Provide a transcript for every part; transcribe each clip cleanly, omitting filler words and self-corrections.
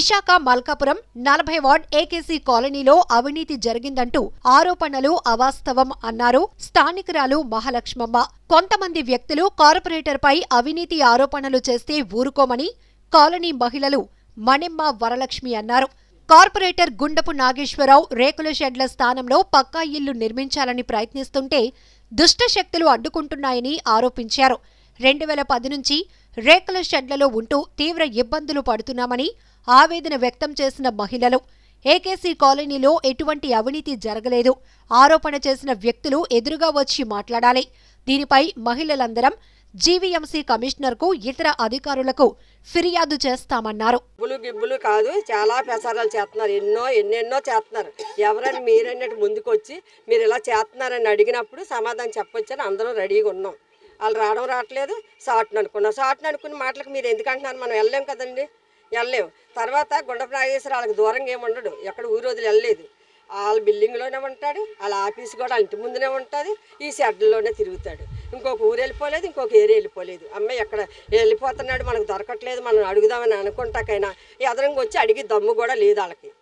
Visakha Malkapuram 40 ward AKC కాలనీలో అవినీతి జరిగిందంటూ ఆరోపణలు అవాస్తవం అన్నారు స్థానికురాలు మహాలక్ష్మమ్మ. కొంతమంది వ్యక్తులు కార్పొరేటర్పై అవినీతి ఆరోపణలు చేస్తే ఊరుకోమని కాలనీ మహిళలు మణెమ్మ, వరలక్ష్మి అన్నారు. కార్పొరేటర్ గుండపు నాగేశ్వరరావు రేకుల షెడ్ల స్థానంలో పక్కా ఇల్లు నిర్మించాలని ప్రయత్నిస్తుంటే దుష్టశక్తులు అడ్డుకుంటున్నాయని ఆరోపించారు. 2010 నుంచి రేకుల షెడ్లలో ఉంటూ తీవ్ర ఇబ్బందులు పడుతున్నామని ఆవేదన వ్యక్తం చేసిన మహిళలు ఏకేసీ కాలనీలో ఎటువంటి అవినీతి జరగలేదు, ఆరోపణ చేసిన వ్యక్తులు ఎదురుగా వచ్చి మాట్లాడాలి. దీనిపై మహిళలందరం జీవీఎంసీ కమిషనర్కు ఇతర అధికారులకు ఫిర్యాదు చేస్తామన్నారు. గిబ్బులు కాదు, చాలా ప్రచారాలు చేస్తున్నారు, ఎన్నెన్నో చేస్తున్నారు. ఎవరని మీరన్నట్టు ముందుకు వచ్చి మీరు ఇలా చేస్తున్నారని అడిగినప్పుడు సమాధానం చెప్పొచ్చని అందరం రెడీగా ఉన్నాం. వాళ్ళు రావట్లేదు, సాటును అనుకున్న మాటలకు మీరు ఎందుకంటున్నారు? మనం వెళ్ళలేం కదండి, వెళ్ళలేము. తర్వాత గుండపు నాగేశ్వర వాళ్ళకి దూరంగా ఏమి ఉండడు, ఎక్కడ ఊరు వదిలి వెళ్ళలేదు. వాళ్ళ బిల్డింగ్లోనే ఉంటాడు, వాళ్ళ ఆఫీస్ కూడా ఇంటి ముందునే ఉంటుంది, ఈ షెడ్లోనే తిరుగుతాడు. ఇంకొక ఊరు వెళ్ళిపోలేదు, ఇంకొక ఏరియా వెళ్ళిపోలేదు. అమ్మాయి ఎక్కడ వెళ్ళిపోతున్నాడు, మనకు దొరకట్లేదు, మనం అడుగుదామని అనుకుంటాకైనా ఎదరంగా వచ్చి అడిగి దమ్ము కూడా లేదు వాళ్ళకి.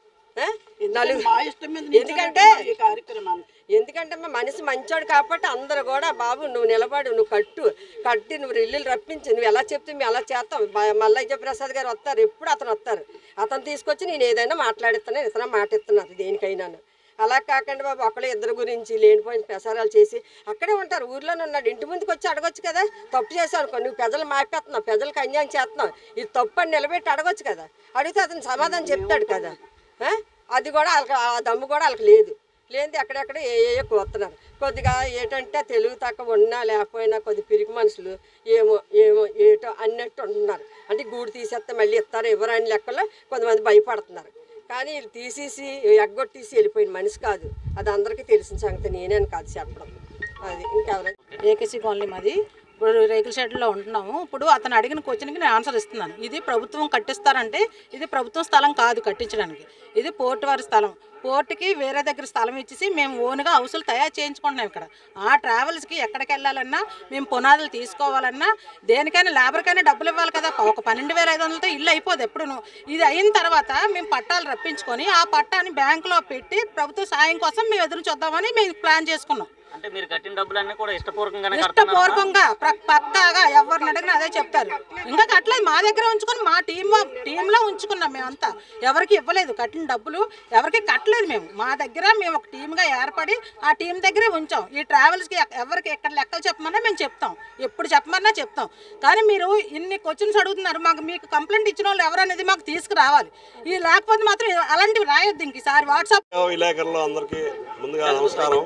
ఎందుకంటే మనిషి మంచోడు కాబట్టి అందరూ కూడా బాబు నువ్వు నిలబడు, నువ్వు కట్టి నువ్వు ఇల్లు రప్పించి నువ్వు ఎలా చెప్తే మేము ఎలా చేస్తాం. మల్లయ్య ప్రసాద్ గారు వస్తారు, ఎప్పుడు అతను వస్తారు, అతను తీసుకొచ్చి నేను ఏదైనా మాట్లాడిస్తాను, ఇతను మాట ఇస్తున్నాను దేనికైనా. అలా కాకుండా బాబు ఒకళ్ళు ఇద్దరు గురించి లేనిపోయిన ప్రసారాలు చేసి అక్కడే ఉంటారు. ఊర్లోనే ఉన్నాడు, ఇంటి ముందుకు వచ్చి అడగొచ్చు కదా. తప్పు చేసావు అనుకో, నువ్వు ప్రజలు మాపేస్తున్నావు, ప్రజలకు అన్యాయం చేస్తున్నావు, ఇది తప్పు అని నిలబెట్టి అడగొచ్చు కదా. అడిగితే అతను సమాధానం చెప్తాడు కదా. అది కూడా వాళ్ళకి ఆ దమ్ము కూడా వాళ్ళకి లేదు. లేనిది ఎక్కడెక్కడ ఏ కోస్తున్నారు. కొద్దిగా ఏంటంటే తెలుగు తక్కువ ఉన్నా లేకపోయినా కొద్ది పిరికి మనుషులు ఏటో అన్నట్టు ఉంటున్నారు. అంటే గూడు తీసేస్తే మళ్ళీ ఇస్తారు ఎవరని లెక్కలో కొంతమంది భయపడుతున్నారు. కానీ వీళ్ళు తీసేసి ఎగ్గొట్టేసి వెళ్ళిపోయిన మనిషి కాదు, అది అందరికీ తెలిసిన సంగతి, నేనే కాదు చెప్పడం. అది ఇంకెవరైనా ఏకేసీ కాలనీ మాది. ఇప్పుడు రేకుల షెడ్లో ఉంటున్నాము. ఇప్పుడు అతను అడిగిన క్వశ్చన్కి నేను ఆన్సర్ ఇస్తున్నాను. ఇది ప్రభుత్వం కట్టిస్తారంటే ఇది ప్రభుత్వం స్థలం కాదు కట్టించడానికి, ఇది పోర్టు వారి స్థలం. పోర్టుకి వేరే దగ్గర స్థలం ఇచ్చేసి మేము ఓన్గా హౌసులు తయారు చేయించుకుంటున్నాం. ఇక్కడ ఆ ట్రావెల్స్కి ఎక్కడికి వెళ్ళాలన్నా మేము పునాదులు తీసుకోవాలన్నా దేనికైనా లేబర్కైనా డబ్బులు ఇవ్వాలి కదా. ఒక 12,500తో ఇల్లు అయిపోదు ఎప్పుడు. ఇది అయిన తర్వాత మేము పట్టాలు రప్పించుకొని ఆ పట్టాన్ని బ్యాంకులో పెట్టి ప్రభుత్వ సాయం కోసం మేము ఎదురు చూద్దామని మేము ప్లాన్ చేసుకున్నాం. అంటే మీరు కట్టిన డబ్బులన్నీ కూడా ఇష్టపూర్వకంగా పక్కాగా ఎవరిని అడిగినా అదే చెప్తారు. ఇంకా కట్టలేదు, మా దగ్గర ఉంచుకొని మా టీంలో ఉంచుకున్నాం. మేమంతా ఎవరికి ఇవ్వలేదు, కట్టిన డబ్బులు ఎవరికి కట్టలేదు. మా దగ్గర మేము ఒక టీమ్గా ఏర్పడి ఆ టీం దగ్గరే ఉంచాం. ఈ ట్రావెల్స్కి ఎవరికి ఎక్కడ లెక్కలు చెప్పమన్నా మేము చెప్తాం, ఎప్పుడు చెప్పమన్నా చెప్తాం. కానీ మీరు ఇన్ని క్వశ్చన్స్ అడుగుతున్నారు, మీకు కంప్లైంట్ ఇచ్చిన వాళ్ళు ఎవరనేది మాకు తీసుకురావాలి. ఇది లేకపోతే మాత్రం అలాంటివి రాయొద్దు. ఇంక ఈసారి వాట్సాప్ విలేకరులు అందరికీ ముందుగా నమస్కారం.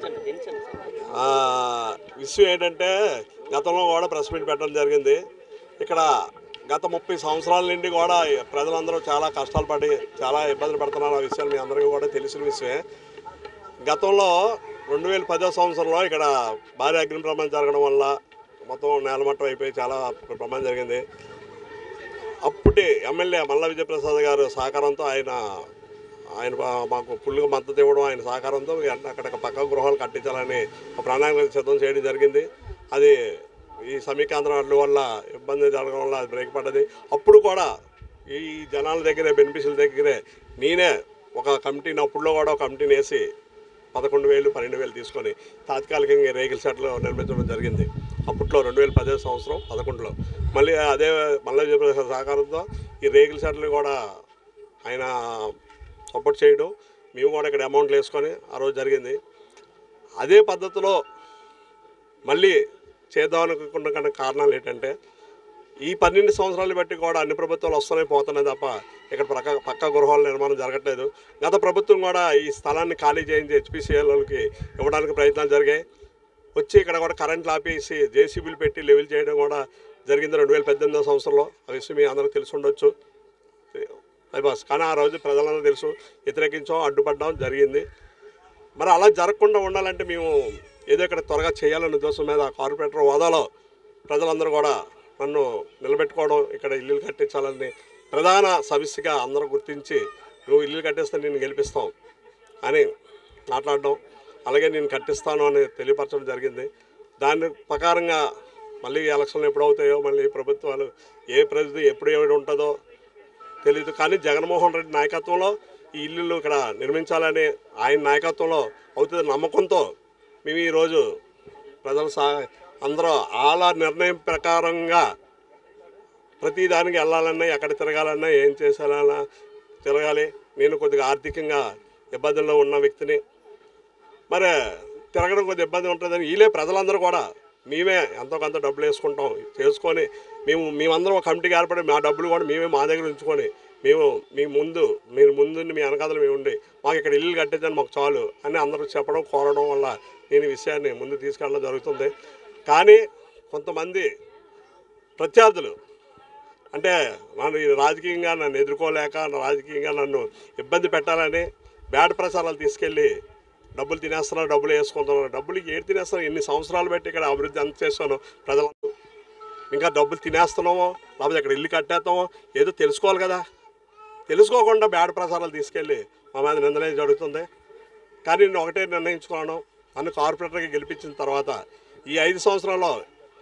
విషయం ఏంటంటే గతంలో కూడా ప్రెస్ మీట్ పెట్టడం జరిగింది. ఇక్కడ గత 30 సంవత్సరాల నుండి కూడా ప్రజలందరూ చాలా కష్టాలు పడి చాలా ఇబ్బందులు పడుతున్నారు. ఆ విషయాలు మీ అందరికీ కూడా తెలిసిన విషయమే. గతంలో 2010వ సంవత్సరంలో ఇక్కడ భారీ అగ్ని ప్రమాదం జరగడం వల్ల మొత్తం నేలమట్టం అయిపోయి చాలా ప్రమాదం జరిగింది. అప్పటి ఎమ్మెల్యే మల్ల విజయప్రసాద్ గారు సహకారంతో ఆయన మాకు ఫుల్గా మద్దతు ఇవ్వడం, ఆయన సహకారంతో అక్కడ పక్క గృహాలు కట్టించాలని ఒక ప్రణాళిక సిద్ధం చేయడం జరిగింది. అది ఈ సమీకేంద్రాల వల్ల ఇబ్బంది జరగడం వల్ల అది బ్రేక్ పడ్డది. అప్పుడు కూడా ఈ జనాల దగ్గరే బెనిఫిషియల్ దగ్గరే నేనే ఒక కమిటీని అప్పుడులో కూడా ఒక కమిటీని వేసి 11,000, 12,000 తీసుకొని తాత్కాలికంగా రేకుల షెడ్లు నిర్మించడం జరిగింది. అప్పట్లో 2010 సంవత్సరం 11లో మళ్ళీ అదే మళ్ళీ సహకారంతో ఈ రేకుల షెడ్లు కూడా ఆయన సపోర్ట్ చేయడం, మేము కూడా ఇక్కడ అమౌంట్లు వేసుకొని ఆ రోజు జరిగింది. అదే పద్ధతిలో మళ్ళీ చేద్దామనుకున్న కారణాలు ఏంటంటే ఈ 12 సంవత్సరాలు బట్టి కూడా అన్ని ప్రభుత్వాలు వస్తున్నాయి పోతున్నాయి తప్ప ఇక్కడ పక్క గృహాల నిర్మాణం జరగట్లేదు. గత ప్రభుత్వం కూడా ఈ స్థలాన్ని ఖాళీ చేయించి హెచ్పిసిఎల్కి ఇవ్వడానికి ప్రయత్నాలు జరిగాయి. వచ్చి ఇక్కడ కూడా కరెంట్లు ఆపేసి జేసీబీలు పెట్టి లెవెల్ చేయడం కూడా జరిగింది 2018వ సంవత్సరంలో. ఆ విషయం మీ అందరికీ తెలిసి ఉండొచ్చు. బస్ కానీ ఆ రోజు ప్రజలందరూ తెలుసు, వ్యతిరేకించాం, అడ్డుపడ్డం జరిగింది. మరి అలా జరగకుండా ఉండాలంటే మేము ఏదో ఇక్కడ త్వరగా చేయాలనే ఉద్దేశం మీద కార్పొరేటర్ హోదాలో ప్రజలందరూ కూడా నన్ను నిలబెట్టుకోవడం, ఇక్కడ ఇల్లు కట్టించాలని ప్రధాన సమస్యగా అందరూ గుర్తించి నువ్వు ఇల్లు కట్టిస్తే నేను గెలిపిస్తాం అని మాట్లాడడం, అలాగే నేను కట్టిస్తాను అని తెలియపరచడం జరిగింది. దాని ప్రకారంగా మళ్ళీ ఎలక్షన్లు ఎప్పుడు అవుతాయో, మళ్ళీ ప్రభుత్వాలు ఏ పరిస్థితి ఎప్పుడు ఏమిటి ఉంటుందో తెలియదు. కానీ జగన్మోహన్ రెడ్డి నాయకత్వంలో ఈ ఇల్లు ఇక్కడ నిర్మించాలని ఆయన నాయకత్వంలో అవుతుంది నమ్మకంతో మేము ఈరోజు ప్రజలు అందరూ వాళ్ళ నిర్ణయం ప్రకారంగా ప్రతి దానికి వెళ్ళాలన్నా ఎక్కడ తిరగాలన్నా ఏం చేసాలన్నా తిరగాలి. నేను కొద్దిగా ఆర్థికంగా ఇబ్బందుల్లో ఉన్న వ్యక్తిని, మరి తిరగడం కొద్దిగా ఇబ్బంది ఉంటుందని వీళ్ళే ప్రజలందరూ కూడా మేమే ఎంతో కొంత డబ్బులు వేసుకుంటాం చేసుకొని మేమందరం ఒక కమిటీకి ఏర్పడి మా డబ్బులు కూడా మేమే మా దగ్గర ఉంచుకొని మీరు ముందు మీ వెనకాదలు మేము ఉండి మాకు ఇక్కడ ఇల్లు కట్టేదని మాకు చాలు అని అందరూ చెప్పడం కోరడం వల్ల నేను ఈ విషయాన్ని ముందు తీసుకెళ్ళడం జరుగుతుంది. కానీ కొంతమంది ప్రత్యర్థులు అంటే రాజకీయంగా నన్ను ఎదుర్కోలేక రాజకీయంగా నన్ను ఇబ్బంది పెట్టాలని బ్యాడ్ ప్రచారాలు తీసుకెళ్ళి డబ్బులు తినేస్తున్నారు, డబ్బులు వేసుకుంటున్నారు. డబ్బులు ఏడు తినేస్తున్నారు? ఎన్ని సంవత్సరాలు బట్టి ఇక్కడ అభివృద్ధి అంత చేస్తాను ప్రజలకు ఇంకా డబ్బులు తినేస్తున్నామో లేకపోతే ఇక్కడ ఇల్లు కట్టేస్తామో ఏదో తెలుసుకోవాలి కదా. తెలుసుకోకుండా బ్యాడ్ ప్రచారాలు తీసుకెళ్ళి మా మీద నిందనే జరుగుతుంది. కానీ నేను ఒకటే నిర్ణయించుకున్నాను, నన్ను కార్పొరేటర్గా గెలిపించిన తర్వాత ఈ 5 సంవత్సరాల్లో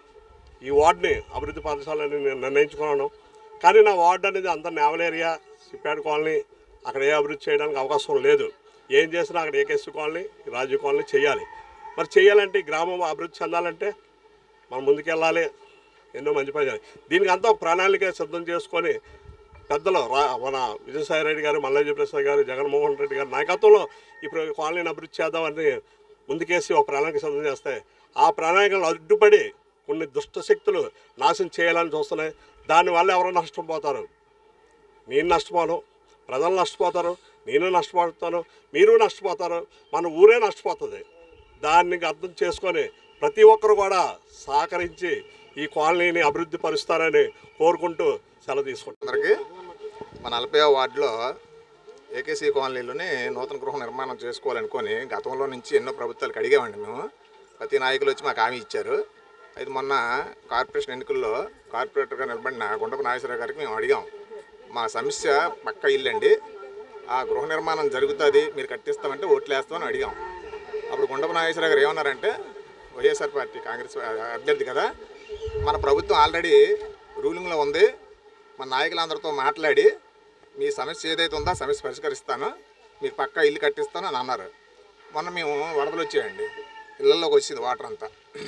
ఈ వార్డుని అభివృద్ధి పరచాలని నేను నిర్ణయించుకున్నాను. కానీ నా వార్డు అనేది అంత నేవల్ ఏరియా, సిప్పాడ్ కాలనీ, అక్కడ ఏ అభివృద్ధి చేయడానికి అవకాశం లేదు. ఏం చేసినా అక్కడ ఏకేసి కాలనీ, రాజీవ్ కాలనీ చేయాలి. మరి చేయాలంటే ఈ గ్రామం అభివృద్ధి చెందాలంటే మనం ముందుకెళ్ళాలి, ఎన్నో మంచి పని చేయాలి. దీనికి అంతా ఒక ప్రణాళిక సిద్ధం చేసుకొని పెద్దలు మన విజయసాయి రెడ్డి గారు, మల్లయ్య ప్రసాద్ గారు, జగన్మోహన్ రెడ్డి గారు నాయకత్వంలో ఇప్పుడు కాలనీని అభివృద్ధి చేద్దామని ముందుకేసి ఒక ప్రణాళిక సిద్ధం చేస్తే ఆ ప్రణాళికలు అడ్డుపడి కొన్ని దుష్టశక్తులు నాశనం చేయాలని చూస్తున్నాయి. దానివల్ల ఎవరో నష్టపోతారు. నేను నష్టపోను, ప్రజలు నష్టపోతారు, నేను నష్టపోతాను, మీరు నష్టపోతారు, మన ఊరే నష్టపోతుంది. దాన్ని అర్థం చేసుకొని ప్రతి ఒక్కరు కూడా సహకరించి ఈ కాలనీని అభివృద్ధి పరుస్తారని కోరుకుంటూ సెలవు తీసుకుంటాం. అందరికీ మన 40వ వార్డులో ఏకేసీ కాలనీలోనే నూతన గృహ నిర్మాణం చేసుకోవాలనుకొని గతంలో నుంచి ఎన్నో ప్రభుత్వాలకు అడిగామండి. మేము ప్రతి నాయకులు వచ్చి మాకు హామీ ఇచ్చారు. అయితే మొన్న కార్పొరేషన్ ఎన్నికల్లో కార్పొరేటర్గా నిలబడిన గుండపు నాగేశ్వరరావు గారికి మేము అడిగాం, మా సమస్య పక్క ఇల్లండి, ఆ గృహ నిర్మాణం జరుగుతుంది, మీరు కట్టిస్తామంటే ఓట్లు వేస్తామని అడిగాం. అప్పుడు గుండపు నాగేశ్వరరావు గారు ఏమన్నారంటే, వైఎస్ఆర్ పార్టీ కాంగ్రెస్ అభ్యర్థి కదా, మన ప్రభుత్వం ఆల్రెడీ రూలింగ్లో ఉంది, మన నాయకులందరితో మాట్లాడి మీ సమస్య ఏదైతే ఉందో సమస్య పరిష్కరిస్తాను, మీకు పక్కా ఇల్లు కట్టిస్తాను అని అన్నారు. మొన్న మేము వరదలు వచ్చాయండి, ఇళ్ళల్లోకి వచ్చింది వాటర్ అంతా.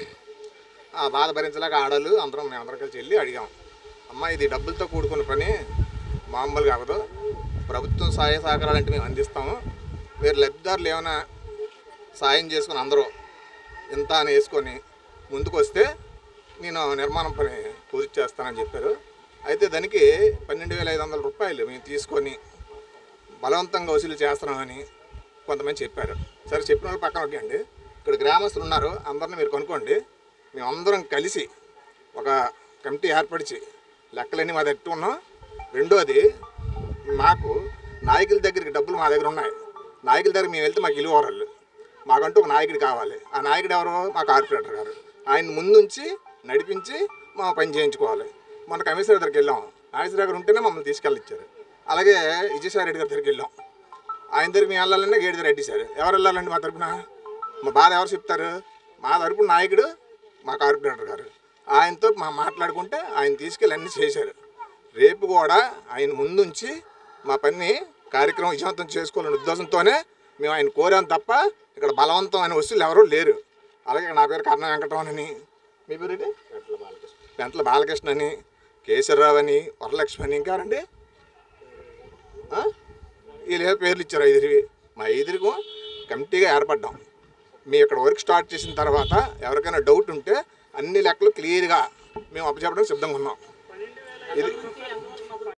ఆ బాధ భరించలేక ఆడలు మేమందరం కలిసి వెళ్ళి అడిగాం, అమ్మ ఇది డబ్బులతో కూడుకున్న పని, మామూలుగా అవ్వదు, ప్రభుత్వం సహాయ సహకారాలంటే మేము అందిస్తాము, మీరు లబ్ధిదారులు ఏమైనా సాయం చేసుకుని అందరూ ఇంత అని వేసుకొని ముందుకు వస్తే నేను నిర్మాణం పని పూర్తి చేస్తానని చెప్పారు. అయితే దానికి 12,500 రూపాయలు మేము తీసుకొని బలవంతంగా వసూలు చేస్తున్నామని కొంతమంది చెప్పారు. సరే, చెప్పిన వాళ్ళు పక్కన ఒకేండి, ఇక్కడ గ్రామస్తులు ఉన్నారు, అందరిని మీరు కనుక్కోండి, మేమందరం కలిసి ఒక కమిటీ ఏర్పరిచి లెక్కలన్నీ మా దగ్గర ఉన్నాం. రెండోది, మాకు నాయకుల దగ్గరికి డబ్బులు మా దగ్గర ఉన్నాయి, నాయకుల దగ్గర మేము వెళ్తే మాకు ఇల్లు ఓరళ్ళు, మాకంటూ ఒక నాయకుడు కావాలి. ఆ నాయకుడు ఎవరు? మా కార్పొరేటర్ గారు. ఆయన ముందుంచి నడిపించి మా పని చేయించుకోవాలి. మన కమిషనర్ దగ్గరికి వెళ్ళాం, నాగేశ్వర దగ్గర ఉంటేనే మమ్మల్ని తీసుకెళ్ళిచ్చారు. అలాగే విజయసాయి రెడ్డి గారి దగ్గరికి వెళ్ళాం, ఆయన దగ్గర మేము వెళ్ళాలన్నా గేట్ దగ్గర అడ్డిశారు. ఎవరు వెళ్ళాలండి మా తరపున? మా బాధ ఎవరు చెప్తారు? మా తరపున నాయకుడు మా కార్పొరేటర్ గారు. ఆయనతో మాట్లాడుకుంటే ఆయన తీసుకెళ్ళి అన్నీ చేశారు. రేపు కూడా ఆయన ముందుంచి మా పని కార్యక్రమం విజయవంతం చేసుకోవాలనే ఉద్దేశంతోనే మేము ఆయన కోరాం తప్ప ఇక్కడ బలవంతమైన వస్తువులు ఎవరూ లేరు. అలాగే నా పేరు కర్ణ వెంకటరమణ అని, మీ పేరు ఏంటి? పెంట్ల బాలకృష్ణ అని, కేశవరావు అని, వరలక్ష్మి అని, ఇంకా రండి వీళ్ళు పేర్లు ఇచ్చారు. 5 మా 5 కమిటీగా ఏర్పడ్డాం. మేము ఇక్కడ వర్క్ స్టార్ట్ చేసిన తర్వాత ఎవరికైనా డౌట్ ఉంటే అన్ని లెక్కలు క్లియర్గా మేము అప్పచెప్పడానికి సిద్ధంగా ఉన్నాం. ఇది